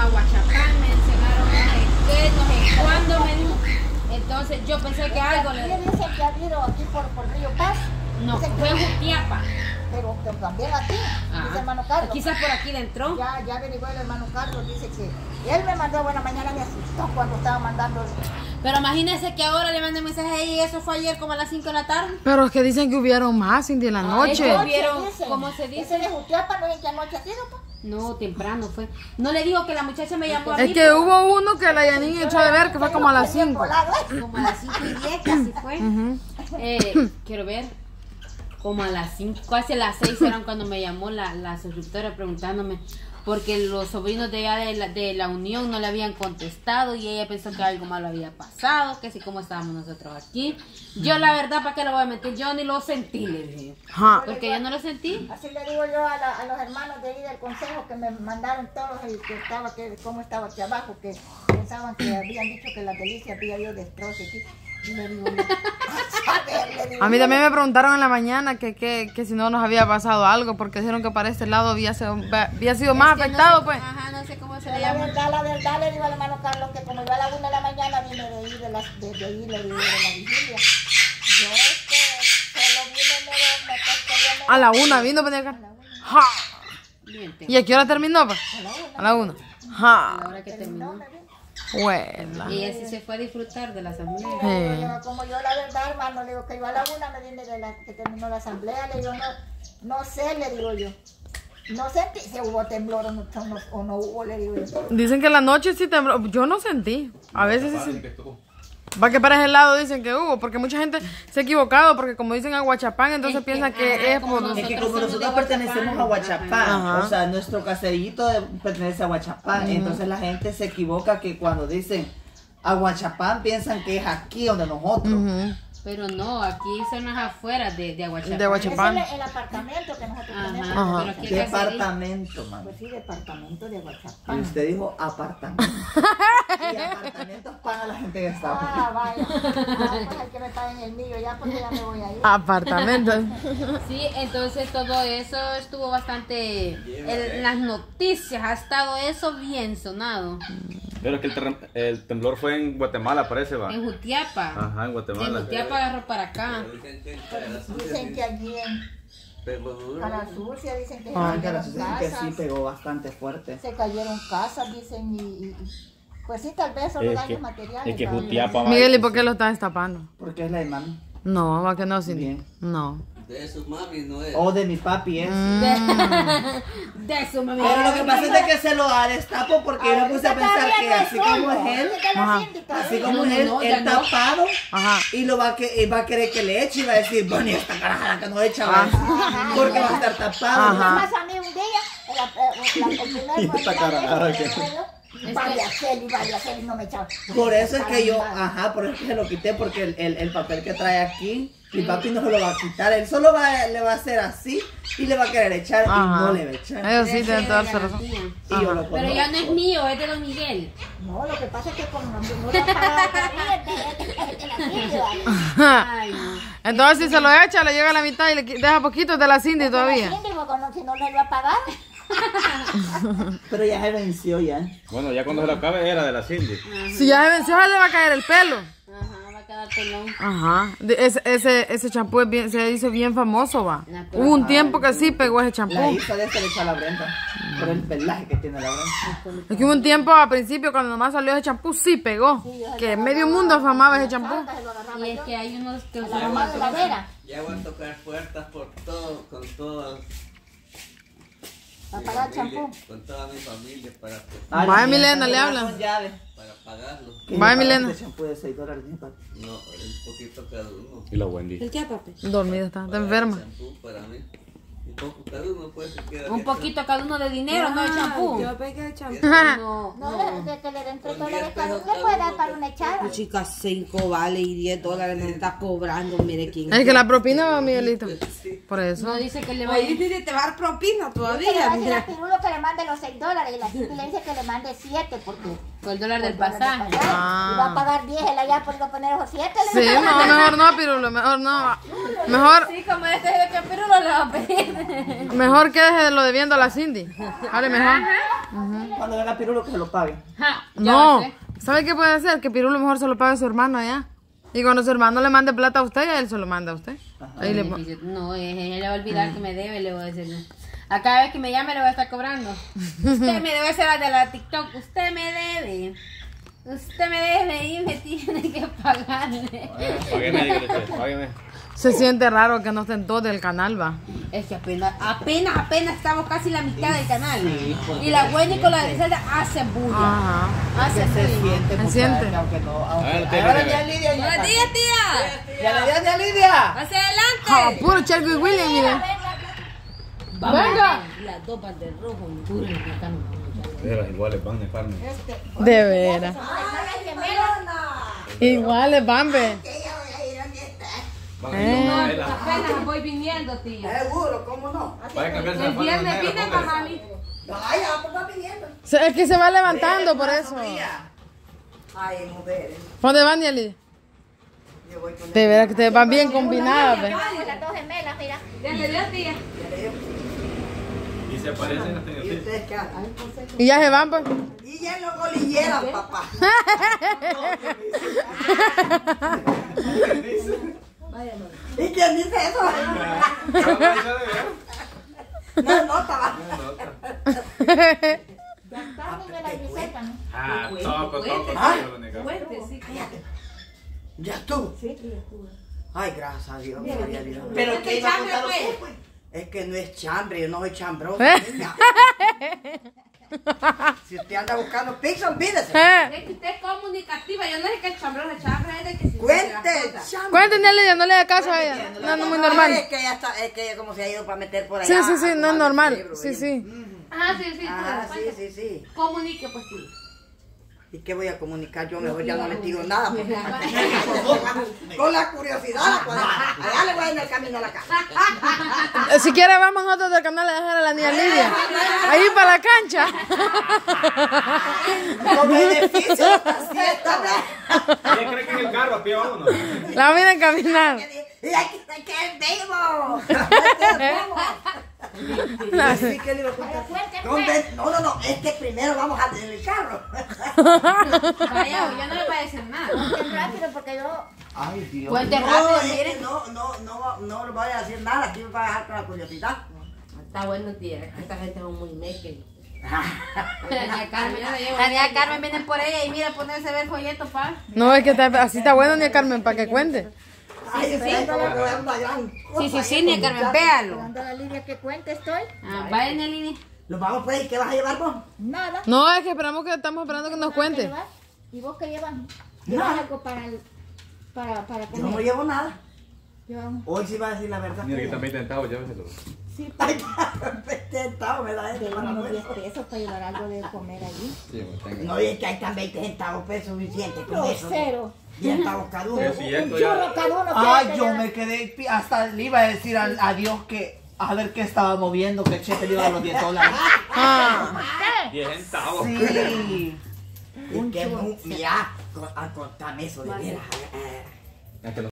a Huachapán, me enseñaron no sé qué, no sé cuándo me dijo. Entonces yo pensé que algo le... Dicen que ha habido aquí por Río Paz. No, fue en Jutiapa. Pero también aquí, dice el hermano Carlos. Quizás por aquí dentro. Ya averiguó el hermano Carlos, dice que él me mandó, bueno, mañana me asustó cuando estaba mandando. Pero imagínense que ahora le mandé un mensaje y eso fue ayer como a las 5 de la tarde. Pero es que dicen que hubieron más, Cindy, en la noche. Hubieron, ¿cómo se dice? Ese de Jutiapa no es en qué noche ha sido, pa. No, temprano fue. No le digo que la muchacha me llamó a Es mí, que pero hubo uno que la Yanin echó de ver que fue como a las 5. como a las 5:10 casi fue. Quiero ver. Como a las 5, casi a las 6 eran cuando me llamó la suscriptora preguntándome porque los sobrinos de allá de la Unión no le habían contestado y ella pensó que algo malo había pasado, que así como estábamos nosotros aquí. Yo la verdad, ¿para qué lo voy a mentir? Yo ni lo sentí, le dije. Porque yo no lo sentí. Así le digo yo a los hermanos de ahí del consejo que me mandaron todos el que estaba, cómo estaba aquí abajo, que pensaban que habían dicho que la delicia había habido destrozo aquí. A mí también me preguntaron en la mañana que si no nos había pasado algo, porque dijeron que para este lado había sido más afectado, no sé, pues. Ajá, no sé cómo se le La llama. verdad, le digo al hermano Carlos que como yo a la 1 de la mañana vine de ahí, de ahí, le digo, de la vigilia. Yo solo vine, me costé A la 1 vino para acá. ¡Ja! ¿Y a qué hora terminó, pues? A la 1. A ¡Ja! la hora que terminó. Buena. Y así se fue a disfrutar de la asamblea. Como yo la verdad, hermano, le digo que yo a la 1 me vine que terminó la asamblea, le digo, no sé, le digo yo. No sentí si hubo temblor o no hubo, le digo yo. Dicen que la noche sí tembló. Yo no sentí. A veces sí. Va que para ese lado dicen que hubo, porque mucha gente se ha equivocado, porque como dicen a Huachapán, entonces piensan que es por... Es que como nosotros pertenecemos a Huachapán, o sea, nuestro caserillito pertenece a Huachapán, entonces la gente se equivoca que cuando dicen a Huachapán piensan que es aquí donde nosotros. Pero no, aquí son las afueras de Huachapán. De Huachapán. Es el apartamento que nosotros tenemos. Pero aquí el Departamento, mano. Pues sí, departamento de Y Huachapán. usted dijo apartamento. Y apartamentos paga la gente que está. Ah, vaya. Pues hay que me paguen el mío ya porque ya me voy a ir. Apartamento. Sí, entonces todo eso estuvo bastante en las noticias, ha estado eso bien sonado. Pero es que el temblor fue en Guatemala, parece, va. En Jutiapa. Ajá, en Guatemala. En Jutiapa agarró para acá. Dicen que allí en Cara Sucia, dicen que se Que cayeron sí casas. pegó bastante fuerte. Se cayeron casas, dicen, y pues sí, tal vez son daños materiales. Es que ¿verdad? Jutiapa va. Miguel, ¿y por qué lo estás destapando? Porque es la de mami. No, va que no, Cindy. Bien. No. De su mami no es. O de mi papi es. De eso, mami. Pero lo que pasa es de que se lo destapo porque yo me puse a pensar que así como es él, así como es él tapado, y lo va a querer que le eche y va a decir, bueno, y esta carajada que no echa, va a decir, porque va a estar tapado. ¿Qué pasa a mí un día? El primer Vaya Celi, no me echaba. Por eso es que yo, por eso es que se lo quité, porque el papel que trae aquí, mi papi no se lo va a quitar, él solo le va a hacer así y le va a querer echar y no le va a echar. Ellos sí tienen toda la razón. Y yo lo Pero conozco. ya no es mío, es de Don Miguel. No, lo que pasa es que como no lo han pagado todavía, Ay, no. Entonces si se lo echa, le llega a la mitad y le deja poquito de la Cindy todavía. Si no le lo ha pagado. Pero ya se venció ya. Bueno, ya cuando se lo acabe era de la Cindy. Si ya se venció, le va a caer el pelo. Ajá, va a quedar pelón. Ajá. Ese champú se hizo bien famoso, va. Hubo un tiempo que sí pegó ese champú. La hija de este le echa a la Brenda, por el pelaje que tiene la Brenda. Es que hubo un tiempo al principio cuando nomás salió ese champú, sí pegó. Que medio mundo afamaba ese champú. Y es que hay unos que La mamá de la Vera. Ya voy a tocar puertas por todo, con todas. Para pagar champú. Con toda mi familia para Vaya Milena, le hablan. para pagarlo. Vaya Milena. Este champú de $6, mi papi. No, un poquito cada uno. Y la Wendy. ¿Qué, papi? Dormida está enferma. Champú para mí. Un poco cada uno pues se queda. Un poquito cada uno de dinero, no de champú. Yo pegué el champú. No, No, de que le den $3 cada uno, le puede dar para una echada. Chicas, 5 vale y $10 me está cobrando. Mire quién. Es que la propina va, Miguelito. Por eso. no dice que le va a Oye, ir. dice, te va a dar propina Que le va todavía. a decir Mira. a Pirulo que le mande los $6 y la gente le dice que le mande 7 porque Por el dólar del por el pasaje. Y va a pagar 10 él allá por no poner esos 7. Sí, no, mejor no, Pirulo, mejor no. Mejor, Sí, como este es de que Pirulo le va a pedir. Mejor que deje lo debiendo a la Cindy. Vale, mejor. Cuando venga Pirulo que se lo pague. No. ¿Sabe qué puede hacer? Que Pirulo mejor se lo pague a su hermano allá. Y cuando su hermano le mande plata a usted, él se lo manda a usted. Ahí le No, él le va a olvidar que me debe, le voy a decir. A cada vez que me llame le voy a estar cobrando. Usted me debe ser la de la TikTok. Usted me debe. Usted me debe y me tiene que pagarle. Págueme. Se siente raro que no estén todos del canal, va. Es que apenas estamos casi la mitad del canal. Y la Wendy con la Griselda hacen bulla. Ajá. Hacen bulla. Se siente. Aunque no. Buenos Lidia. Buenos días, tía. Ya le di a Lidia. Hacia adelante. Puro Shelby y William, mire. Venga. Las dos van de rojo. Puro en la cama. Iguales van de carne. De veras. Iguales, Bambe. Apenas voy viniendo, tía. Seguro, ¿cómo no? Vaya a cambiarse la El falda viernes negra, vine, póngase. mamá. Vaya, pues va pidiendo. Es que se va levantando por eso. Ay, mujeres. ¿Dónde van, Nelly? Yo voy con De veras que ustedes van bien combinadas, ve. Las dos gemelas, mira. Ya le dio, tía. Y se aparecen hasta en el ¿Y piso. ustedes qué hacen? Y ya se van, pues. Y ya no golilleran, papá. ¿Y quién dice eso? No, estaba. Estamos de la Griselda, ¿no? Ah, toco. Cuente, sí. ¿Ya estuvo? Sí, ya estuvo. Ay, gracias a Dios. Gloria a Dios. Pero Pero ¿qué ¿qué iba a chambre, contar pues? usted, pues? Es que no es chambre, yo no soy chambroso. niña. Si usted anda buscando pizza, olvídese. Es que usted es comunicativa. Yo no sé qué es chambrón, el chambre es de que si Cuente, chambre. Cuéntenle, Nelly, no le haga caso a ella. No, no, muy normal. Es que ella está, es que ella como se ha ido para meter por allá. Sí, sí, sí, a no es tomar normal. el cerebro, Sí, ¿eh? sí. Ah, sí, sí. Ah, pues, sí, sí. Comunique, pues, tía. ¿Y qué voy a comunicar? Yo mejor ya no les digo nada. Porque con la curiosidad. Allá le voy en el camino a la casa. Si quiere, vamos nosotros del canal a dejar a la niña Lidia. Ahí para la cancha. Con beneficio. Así está. ¿Quién cree que en el carro? A pie, vámonos. La miren caminar. Y aquí está que es vivo. Sí, ¿qué le iba a contar? No, es que primero vamos a tener el carro. Vaya, yo no le voy a decir nada. Cuenten rápido porque yo... Ay, Dios. Cuente No, rápido, es que mire. no le voy a decir nada. Aquí me va a dejar con la curiosidad. Está bueno, tía. Esta gente es muy naked. Tania Carmen viene por ella y mira ponerse a ver folletos, pa. No, es que así está bueno, ni Carmen, para que cuente. Ay, sí. esto es una gran cosa. Sí, ni Carmen, véalo. Dando a la Lidia que cuente estoy. Vaya en el línea. Nos vamos pues, ¿y qué vas a llevar vos? Nada. No, es que estamos esperando que nos cuente. ¿Y vos qué llevas? ¿Llevas algo para Yo no comer? llevo nada. Llevamos. Hoy sí va a decir la verdad. Mira, que están 20 centavos, lléveselo. Sí, Ay, centavos me da de esto para unos afuera. 10 pesos para llevar algo de comer allí. Sí, pues tenga. No, y es que hay tan 20 centavos pues suficiente con No, eso. cero. 10 centavos cada uno. Pero si Un esto ya... churro cada uno. Ay, que yo lleva. me quedé, hasta le iba a decir a Dios que a ver qué estaba moviendo, que el cheque le iba a dar los $10. Ah. 10 centavos. Sí. Y que, mira, contame eso de veras. Es que